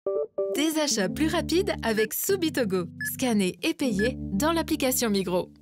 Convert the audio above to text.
Des achats plus rapides avec Subitogo. Scannez et payez dans l'application Migros.